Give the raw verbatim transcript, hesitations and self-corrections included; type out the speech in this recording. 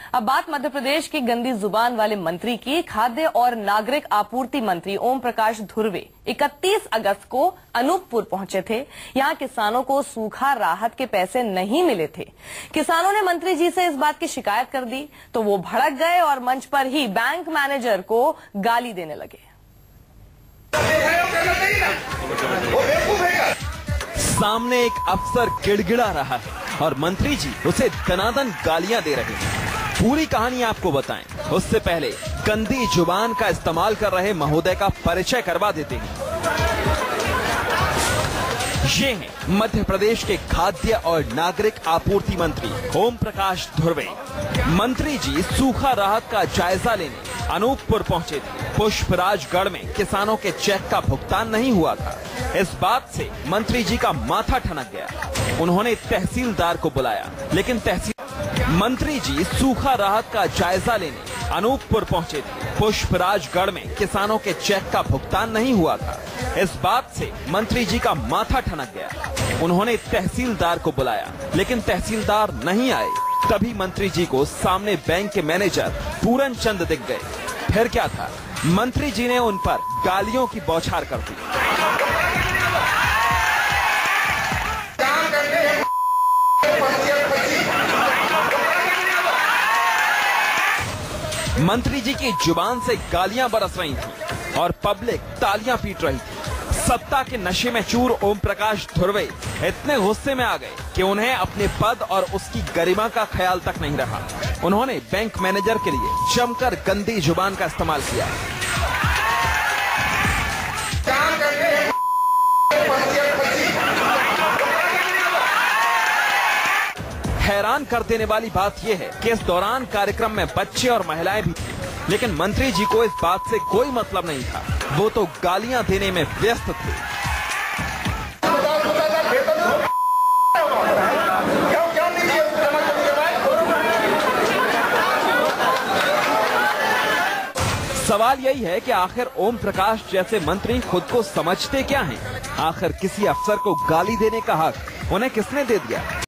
अब बात मध्य प्रदेश की गंदी जुबान वाले मंत्री की। खाद्य और नागरिक आपूर्ति मंत्री ओम प्रकाश धुर्वे इकतीस अगस्त को अनूपपुर पहुंचे थे। यहां किसानों को सूखा राहत के पैसे नहीं मिले थे। किसानों ने मंत्री जी से इस बात की शिकायत कर दी तो वो भड़क गए और मंच पर ही बैंक मैनेजर को गाली देने लगे। सामने एक अफसर गिड़गिड़ा रहा है और मंत्री जी उसे दनादन गालियां दे रहे हैं। पूरी कहानी आपको बताएं, उससे पहले गंदी जुबान का इस्तेमाल कर रहे महोदय का परिचय करवा देते हैं। ये हैं मध्य प्रदेश के खाद्य और नागरिक आपूर्ति मंत्री ओम प्रकाश धुर्वे। मंत्री जी सूखा राहत का जायजा लेने अनूपपुर पहुंचे थे। पुष्पराजगढ़ में किसानों के चेक का भुगतान नहीं हुआ था। इस बात से मंत्री जी का माथा ठनक गया। उन्होंने तहसीलदार को बुलाया, लेकिन तहसील मंत्री जी सूखा राहत का जायजा लेने अनूपपुर पहुंचे थे। पुष्पराजगढ़ में किसानों के चेक का भुगतान नहीं हुआ था। इस बात से मंत्री जी का माथा ठनक गया। उन्होंने तहसीलदार को बुलाया, लेकिन तहसीलदार नहीं आए। तभी मंत्री जी को सामने बैंक के मैनेजर पूरन चंद दिख गए। फिर क्या था, मंत्री जी ने उन पर गालियों की बौछार कर दी। मंत्री जी की जुबान से गालियां बरस रही थी और पब्लिक तालियां पीट रही थी। सत्ता के नशे में चूर ओम प्रकाश धुर्वे इतने गुस्से में आ गए कि उन्हें अपने पद और उसकी गरिमा का ख्याल तक नहीं रहा। उन्होंने बैंक मैनेजर के लिए जमकर गंदी जुबान का इस्तेमाल किया। हैरान कर देने वाली बात यह है कि इस दौरान कार्यक्रम में बच्चे और महिलाएं भी थी, लेकिन मंत्री जी को इस बात से कोई मतलब नहीं था। वो तो गालियां देने में व्यस्त थे। सवाल यही है कि आखिर ओम प्रकाश जैसे मंत्री खुद को समझते क्या हैं? आखिर किसी अफसर को गाली देने का हक उन्हें किसने दे दिया?